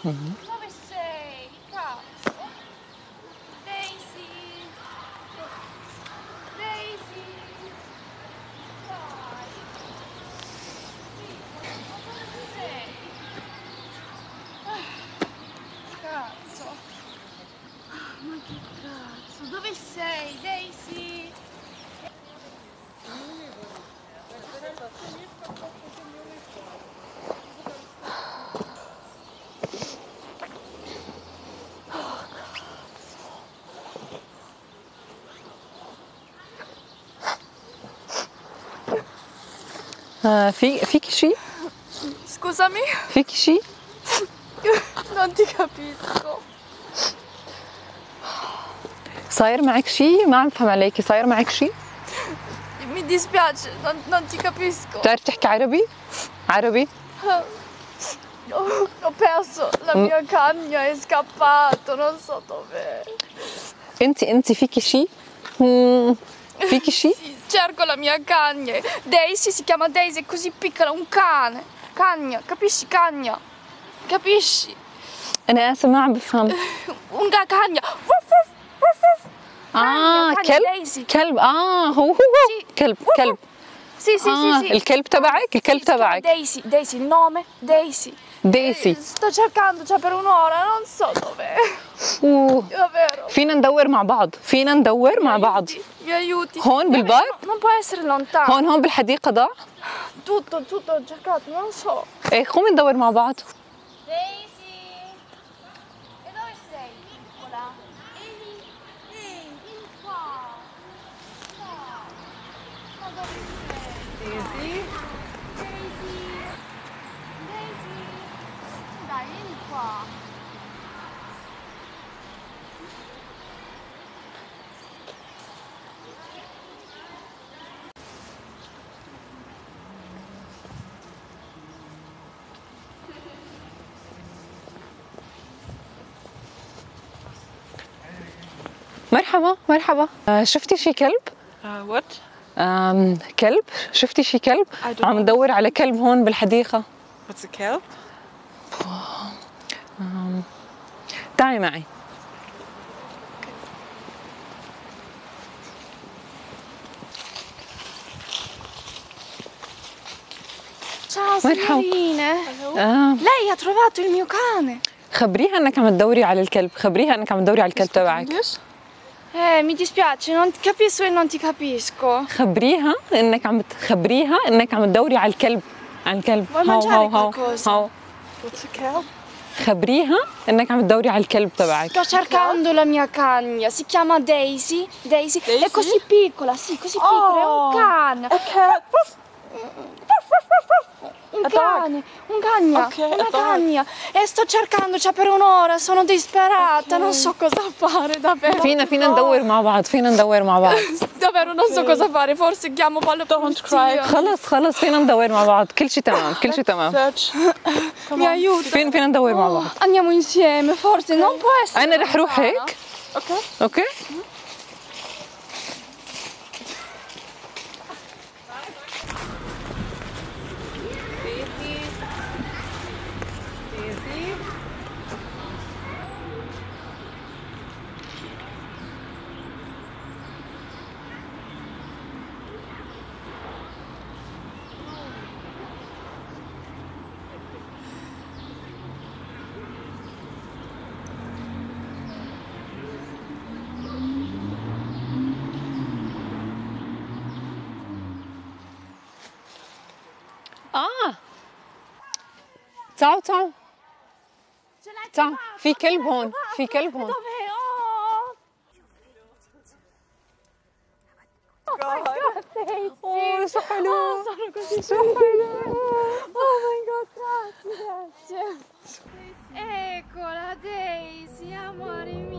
Dove sei? Cazzo! Daisy! Daisy! Dai! Ma dove sei? Cazzo! Ma che cazzo? Dove sei, Daisy? فيكي شيء؟ Scusami? فيكي شيء؟ Non ti capisco. صاير معك شيء؟ ما عم بفهم عليكي، صاير معك شيء؟ Mi dispiace, non ti capisco. بتعرف تحكي عربي؟ عربي؟ Ho perso la mia cagna, è scappato, non so dov'è. انت فيكي شيء؟ فيكي شيء؟ Sì, cerco la mia cagna. Daisy si chiama Daisy, è così piccola, un cane. Cagna, capisci? Cagna. Capisci? أنا آسفة ما عم بفهم. Un cagna. Wuff, wuff, wuff, wuff. Cagna, كلب؟ Daisy. كلب هو Sì. كلب Wuff, كلب. Sì, sì, sì, sì. الكلب تبعك؟ الكلب Sì, si chiama تبعك. Daisy, Daisy, il nome? Daisy. ديسي. Sto cercando già per un'ora, non so dov'è. Davvero. فينا ندور مع بعض، فينا ندور مع بعض. Mi aiuti. هون بالبارك؟ Non può essere lontano. هون بالحديقة ضاع؟ Tutto ho cercato, non so. ايه قومي ندور مع بعض. Daisy! E dove sei, piccola? Ehi, vieni qua. Dai. Ma dove sei? Daisy? Daisy? Daisy? Dai, vieni qua. مرحبا مرحبا. شفتي شي كلب؟ What? كلب؟ شفتي شي كلب؟ I don't عم know. ندور على كلب هون بالحديقة. What's a kelp? تعي معي. Ciao مرحبا. signorine. آه. Lei ha trovato il mio cane. خبريها انك عم تدوري على الكلب، خبريها انك عم تدوري على الكلب تبعك. Mi dispiace, non ti capisco e non ti capisco. خبريها انك عم تدوري على الكلب، على الكلب. Vuoi mangiare qualcosa? هاو. What's a kelp? خبريها انك عم تدوري على الكلب تبعك. Sto cercando la mia cagna, si chiama Daisy. Daisy. È così piccola, sì, così piccola, è un cane. A cat. Un A dog. cane, un cagna, Ok, una a dog. cagna. E sto cercando già per un'ora, sono disperata, non so cosa fare, davvero. فينا ندور مع بعض، فينا ندور مع بعض. Davvero non so cosa fare, forse chiamo poi la Don't polizia. cry. خلص فينا ندور مع بعض، كل شيء تمام، كل شيء تمام. Search. Come Mi on. aiuta. فينا ندور مع بعض. Andiamo insieme, forse non può essere. انا رح روح lontana. هيك. Okay. اوكي. تعالوا تعالوا Ce l'hai تعالوا، trovato, في كلب ce l'hai هون، trovato. في كلب هون. Dov'è? Oh! اوه شو حلو. Sono così felice. Oh my god, grazie. Eccola Daisy, amore mio.